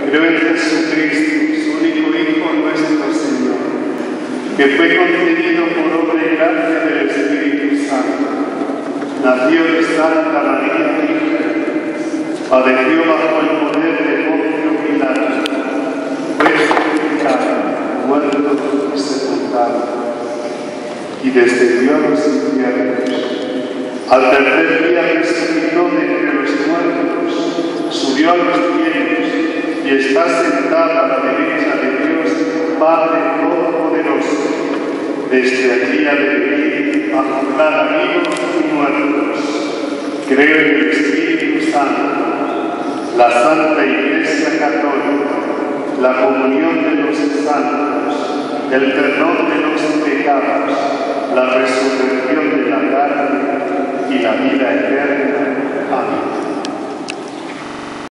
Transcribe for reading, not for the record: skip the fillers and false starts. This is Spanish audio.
Creo en Jesucristo, su único Hijo, nuestro Señor, que fue concebido por obra y gracia del Espíritu Santo. Nació de Santa María Virgen, padeció bajo el poder de Poncio Pilato, fue crucificado, muerto y sepultado, y descendió a los infiernos. Al tercer día resucitó de entre los muertos, subió a los cielos y está sentado a la derecha de Dios, Padre Todopoderoso. Desde allí ha de venir a juzgar a vivos y muertos. Creo en el Espíritu Santo, la Santa Iglesia Católica, la comunión de los santos, el perdón de los pecados, la resurrección de la carne y la vida eterna. Amén.